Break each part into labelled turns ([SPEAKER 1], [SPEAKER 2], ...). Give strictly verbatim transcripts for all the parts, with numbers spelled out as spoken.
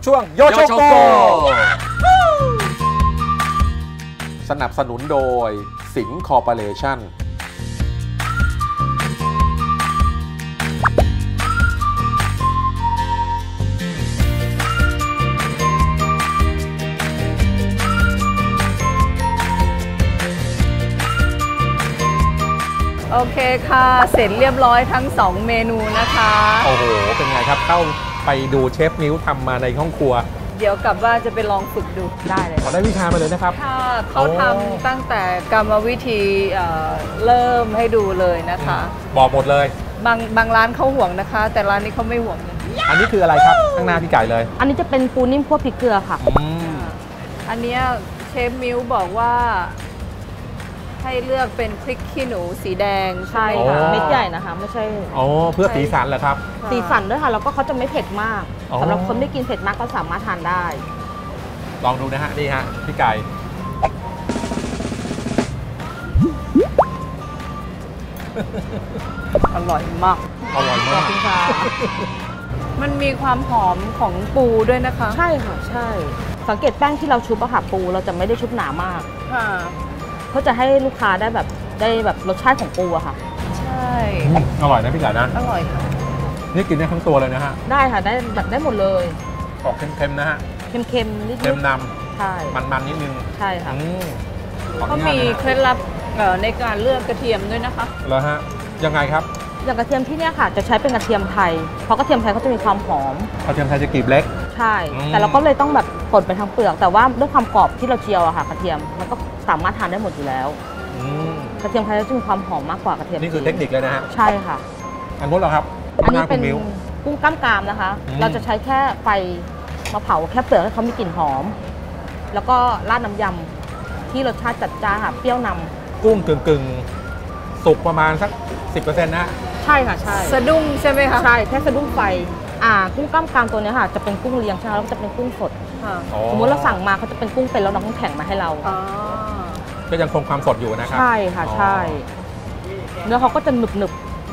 [SPEAKER 1] ช่วงโยโชโกสนับสนุนโดยสิงห์คอร์ปอเรชั่น
[SPEAKER 2] โอเคค่ะเสร็จเรียบร้อยทั้งสองเมนูนะคะ
[SPEAKER 1] โอ้โหเป็นไงครับเข้าไปดูเชฟนิ้วทำมาในห้องครัว
[SPEAKER 2] เดี๋ยวกลับว่าจะไปลองฝึกดูได้เลย
[SPEAKER 1] ขอได้วิชามาเลยนะครับ
[SPEAKER 2] ค่ะเขาทำตั้งแต่กรรมวิธีเริ่มให้ดูเลยนะคะ
[SPEAKER 1] บอกหมดเลย
[SPEAKER 2] บางบางร้านเขาห่วงนะคะแต่ร้านนี้เขาไม่ห่วงเลย
[SPEAKER 1] อันนี้คืออะไรครับข้างหน้าพี่ไก่เลย
[SPEAKER 3] อันนี้จะเป็นปูนิ่มคั่วพริกเกลือค่ะ
[SPEAKER 2] อันนี้เชฟมิ้วบอกว่าให้เลือกเป็นพริกขี้หนูสีแดง
[SPEAKER 3] ใช่ค่ะเม็ดใหญ่นะคะไม่ใช่
[SPEAKER 1] อ๋อเพื่อสีสันเหรอครับ
[SPEAKER 3] สีสันด้วยค่ะแล้วก็เขาจะไม่เผ็ดมากสำหรับคนไม่กินเผ็ดมากก็สามารถทานได้
[SPEAKER 1] ลองดูนะฮะนี่ฮะพี่ไก่
[SPEAKER 2] อร่อยมาก
[SPEAKER 1] อร่อยมาก
[SPEAKER 2] ค่ะมันมีความหอมของปูด้วยนะคะ
[SPEAKER 3] ใช่ค่ะใช่สังเกตแป้งที่เราชุบอะค่ะปูเราจะไม่ได้ชุบหนามาก
[SPEAKER 2] ค่ะ
[SPEAKER 3] เพื่อจะให้ลูกค้าได้แบบได้แบบรสชาติของปูอะค่ะ
[SPEAKER 2] ใช่
[SPEAKER 1] อร่อยนะพี่ไก่นะ
[SPEAKER 2] อร่อยค่ะ
[SPEAKER 1] นี่กินได้ทั้งตัวเลยนะฮะ
[SPEAKER 3] ได้ค่ะได้แบบได้หมดเลย
[SPEAKER 1] ออกเค็มๆนะฮะ
[SPEAKER 3] เค็มๆนิด
[SPEAKER 1] เค็มนำ
[SPEAKER 3] ใช่
[SPEAKER 1] มันๆนิดนึง
[SPEAKER 3] ใช่ค่ะ
[SPEAKER 2] เขามีเคล็ดลับในการเลือกกระเทียมด้วยนะคะ
[SPEAKER 1] แล้วฮะยังไงครับ
[SPEAKER 3] อย่างกระเทียมที่เนี่ยค่ะจะใช้เป็นกระเทียมไทยเพราะกระเทียมไทยเขาจะมีความหอม
[SPEAKER 1] กระเทียมไทยจะกลีบเล็ก
[SPEAKER 3] ใช่แต่เราก็เลยต้องแบบป่นไปทั้งเปลือกแต่ว่าด้วยความกรอบที่เราเจียวอะค่ะกระเทียมมันก็สามารถทานได้หมดอยู่แล้วกระเทียมไทยจะมีความหอมมากกว่ากระเทียม
[SPEAKER 1] นี่คือเทคนิคเลยนะฮะ
[SPEAKER 3] ใช่ค่ะ
[SPEAKER 1] อันนู้นเหรอครับ
[SPEAKER 3] อันนี้เป็นกุ้งกล้ามกรามนะคะเราจะใช้แค่ไฟมาเผาแค่เปลือกให้เขามีกลิ่นหอมแล้วก็ราดน้ำยำที่รสชาติจัดจ้านค่ะเปรี้ยวนำ
[SPEAKER 1] กุ้งกึ่งกึ่งสุกประมาณสัก สิบเปอร์เซ็นต์ นะ
[SPEAKER 3] ใช่ค่ะใช่
[SPEAKER 2] สะดุ้งใช่ไหมคะ
[SPEAKER 3] ใช่แค่สะดุ้งไฟอ่ากุ้งกล้ามกรามตัวนี้ค่ะจะเป็นกุ้งเลี้ยงใช่ไหมแล้วจะเป็นกุ้งสดสมมติเราสั่งมาเขาจะเป็นกุ้งเป็นแล้วน้องแข็งมาให้เรา
[SPEAKER 1] ก็ยังคงความสดอยู่นะครับ
[SPEAKER 3] ใช่ค่ะใช่เนื้อเขาก็จะหนึบหนึบ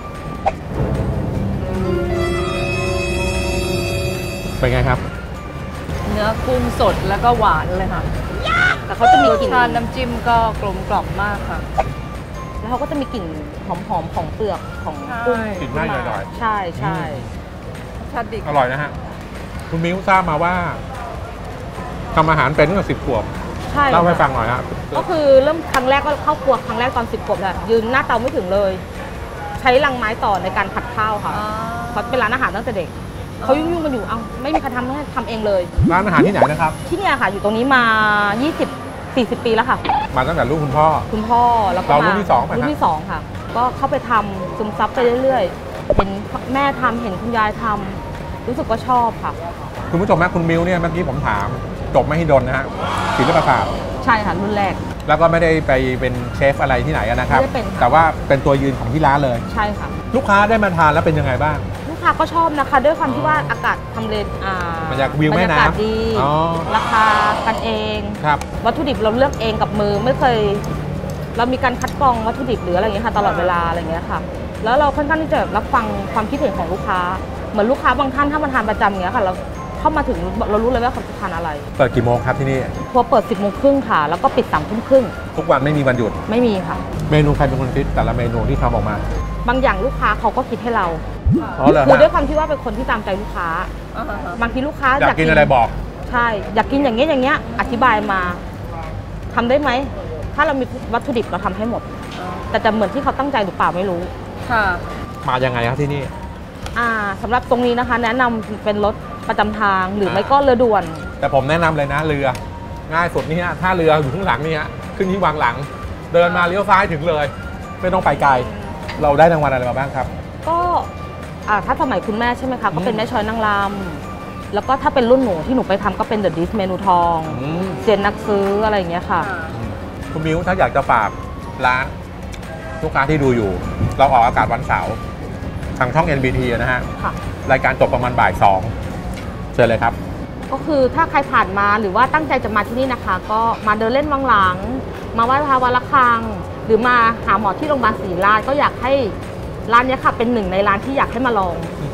[SPEAKER 1] เป็นไงครับ
[SPEAKER 2] เนื้อกุ้งสดแล้วก็หวานเลยค่ะ
[SPEAKER 3] แต่เขาจะมีกลิ่น
[SPEAKER 2] น้ำจิ้มก็กลมกล่อมมากค่ะ
[SPEAKER 3] แล้วเขาก็จะมีกลิ่นหอมๆของเปลือกของกุ้ง
[SPEAKER 1] กลิ่นไม่หน่อย
[SPEAKER 3] ๆใช่ใช่
[SPEAKER 2] ชาติดี
[SPEAKER 1] อร่อยนะฮะคุณมิ้วทราบมาว่าทำอาหารเป็นตั้งแต่สิบขวบเล่าให้ฟังหน่อยครับ
[SPEAKER 3] ก็คือเริ่มครั้งแรกก็เข้าครัวครั้งแรกตอนสิบขวบแหละยืนหน้าเตาไม่ถึงเลยใช้ลังไม้ต่อในการผัดข้าวค่ะเขาเป็นร้านอาหารตั้งแต่เด็กเขายุ่งๆกันอยู่เอ้าไม่มีใครทำให้ทำเองเลย
[SPEAKER 1] ร้านอาหารที่ไหนนะครับ
[SPEAKER 3] ที่นี่ค่ะอยู่ตรงนี้มายี่สิบ สี่สิบปีแล้วค่ะ
[SPEAKER 1] มาตั้งแต่รุ่นคุณพ่อ
[SPEAKER 3] คุณพ่อแล้วก็
[SPEAKER 1] มารุ่นที่สอง
[SPEAKER 3] รุ่นที่สองค่ะก็เข้าไปทำซึมซับไปเรื่อยๆเห็นแม่ทำเห็นคุณยายทำรู้สึกว่าชอบค่ะ
[SPEAKER 1] คุณผู้ชมนะคุณมิวเนี่ยเมื่อกี้ผมถามจบมหิดลนะฮะศิลปศาสตร์
[SPEAKER 3] ใช่ค่ะรุ่นแรก
[SPEAKER 1] แล้วก็ไม่ได้ไปเป็นเชฟอะไรที่ไหนนะครับแต่ว่าเป็นตัวยืนของที่ร้านเลย
[SPEAKER 3] ใช่ค่ะ
[SPEAKER 1] ลูกค้าได้มาทานแล้วเป็นยังไงบ้าง
[SPEAKER 3] ลูกค้าก็ชอบนะคะด้วยความที่ว่าอากาศทำเล
[SPEAKER 1] บรรยากาศวิวแม่น้ำ
[SPEAKER 3] ดีราคากันเอง
[SPEAKER 1] ครับ
[SPEAKER 3] วัตถุดิบเราเลือกเองกับมือไม่เคยเรามีการคัดกรองวัตถุดิบหรืออะไรอย่างเงี้ยค่ะตลอดเวลาอะไรอย่างเงี้ยค่ะแล้วเราค่อนข้างที่จะรับฟังความคิดเห็นของลูกค้าเหมือนลูกค้าบางท่านถ้ามาทานประจำอย่างเงี้ยค่ะเราเข้ามาถึงเรารู้เลยว่าเขาจะทานอะไร
[SPEAKER 1] เปิดกี่โมงครับที่นี่
[SPEAKER 3] ครัวเปิดสิบโมงครึ่งค่ะแล้วก็ปิดสามทุ่มครึ่ง
[SPEAKER 1] ทุกวันไม่มีวันหยุด
[SPEAKER 3] ไม่มีค่ะ
[SPEAKER 1] เมนูใครเป็นคนคิดแต่ละเมนูที่ทำออกมา
[SPEAKER 3] บางอย่างลูกค้าเขาก็คิดให้เรา
[SPEAKER 1] คือ
[SPEAKER 3] ด้วยความที่ว่าเป็นคนที่ตามใจลูกค้าบางทีลูกค้า
[SPEAKER 1] อยากกินอะไรบอก
[SPEAKER 3] ใช่อยากกินอย่างเงี้ยอย่างเงี้ยอธิบายมาทำได้ไหมถ้าเรามีวัตถุดิบเราทำให้หมดแต่จะเหมือนที่เขาตั้งใจหรือเปล่าไม่รู้
[SPEAKER 2] ค่ะ
[SPEAKER 1] มายังไงครับที่นี่
[SPEAKER 3] อ่าสำหรับตรงนี้นะคะแนะนำเป็นรถประจำทางหรือไม่ก็เรือด่วน
[SPEAKER 1] แต่ผมแนะนำเลยนะเรือง่ายสุดนี่ฮะถ้าเรืออยู่ข้างหลังนี่ฮะขึ้นที่วางหลังเดินมาเลี้ยวซ้ายถึงเลยไม่ต้องไปไกลเราได้รางวัลอะไรมาบ้างครับ
[SPEAKER 3] ก็ถ้าสมัยคุณแม่ใช่ไหมคะก็เป็นแม่ช้อยนางรำแล้วก็ถ้าเป็นรุ่นหนูที่หนูไปทำก็เป็นเดอะดิสเมนูทองเซียนนักซื้ออะไรอย่างเงี้ยค่ะ
[SPEAKER 1] คุณมิ้วถ้าอยากจะฝากร้านลูกค้าที่ดูอยู่เราออกอากาศวันเสาร์ทางช่อง เอ็น บี ที นะฮะรายการจบประมาณบ่ายสองเชิญเลยครับ
[SPEAKER 3] ก็คือถ้าใครผ่านมาหรือว่าตั้งใจจะมาที่นี่นะคะก็มาเดินเล่นวังหลังมาไหว้พระวันละครังหรือมาหาหมอที่โรงพยาบาลศรีราชก็อยากให้ร้านนี้ค่ะเป็นหนึ่งในร้านที่อยากให้มาลอง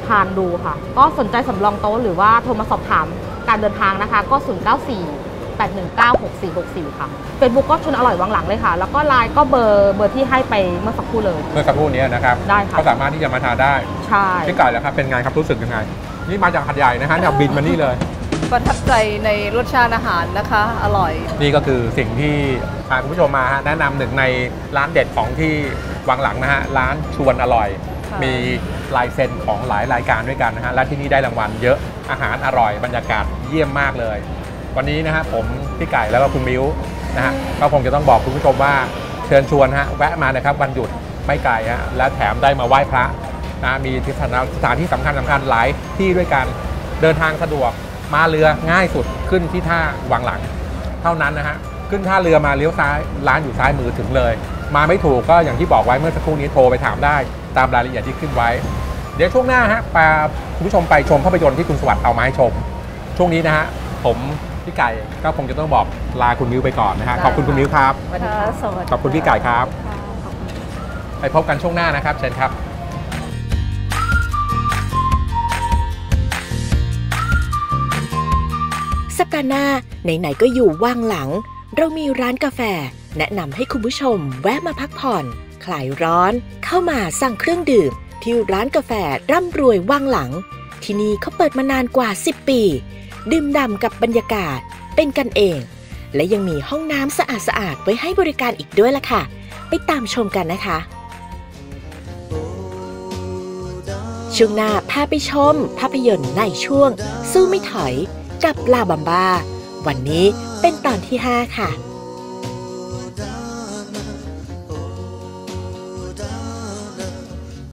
[SPEAKER 3] ทานดูค่ะก็สนใจสำรองโต๊ะหรือว่าโทรมาสอบถามการเดินทางนะคะก็ศูนย์ เก้า สี่ แปด หนึ่ง เก้า หก สี่ หก สี่ค่ะ Facebook ก็ชวนอร่อยวังหลังเลยค่ะแล้วก็ไลน์ก็เบอร์เบอร์ที่ให้ไปเมื่อสักครู่เลย
[SPEAKER 1] เมื่อสักครู่นี้นะครับ
[SPEAKER 3] ได้ค่ะ
[SPEAKER 1] ก็สามารถที่จะมาทานได้
[SPEAKER 3] ใช่
[SPEAKER 1] พี่ไก่แล้วครับเป็นไงครับรู้สึกยังไงนี่มาจากหัดใหญ่นะฮะเนี่ยบินมานี่เลย
[SPEAKER 2] ประทับใจในรสชาติอาหารนะคะอร่อย
[SPEAKER 1] นี่ก็คือสิ่งที่พาคุณผู้ชมมาฮะแนะนำหนึ่งในร้านเด็ดของที่วังหลังนะฮะร้านชวนอร่อยมีลายเซ็นของหลายรายการด้วยกันนะฮะและที่นี่ได้รางวัลเยอะอาหารอร่อยบรรยากาศเยี่ยมมากเลยวันนี้นะฮะผมพี่ไก่แล้วก็คุณมิ้วนะฮะก็คงจะต้องบอกคุณผู้ชมว่าเชิญชวนฮะแวะมานะครับวันหยุดไม่ไกลฮะและแถมได้มาไหว้พระนะมีสถานที่สำคัญสำคัญหลายที่ด้วยกันเดินทางสะดวกมาเรือง่ายสุดขึ้นที่ท่าวังหลังเท่านั้นนะฮะขึ้นท่าเรือมาเลี้ยวซ้ายร้านอยู่ซ้ายมือถึงเลยมาไม่ถูกก็อย่างที่บอกไว้เมื่อสักครู่นี้โทรไปถามได้ตามรายละเอียดที่ขึ้นไว้เดี๋ยวช่วงหน้าฮะพาคุณผู้ชมไปชมภาพยนตร์ที่คุณสวัสดิ์เอามาให้ชมช่วงนี้นะฮะผมพี่ไก่ก็คงจะต้องบอกลาคุณมิ้วไปก่อนนะฮะขอบคุณคุณมิ้วครับขอบคุณพี่ไก่ครับไปพบกันช่วงหน้านะครับเชิญครับ
[SPEAKER 4] สัปดาห์หน้าไหนๆก็อยู่ว่างหลังเรามีร้านกาแฟแนะนำให้คุณผู้ชมแวะมาพักผ่อนคลายร้อนเข้ามาสั่งเครื่องดื่มที่ร้านกาแฟร่ำรวยว่างหลังที่นี่เขาเปิดมานานกว่าสิบปีดื่มด่ำกับบรรยากาศเป็นกันเองและยังมีห้องน้ำสะอาดๆไว้ให้บริการอีกด้วยล่ะค่ะไปตามชมกันนะคะช่วงหน้าพาไปชมภาพยนตร์ในช่วงสู้ไม่ถอยกับลาบัมบ้าวันนี้เป็นตอนที่ห้าค่ะ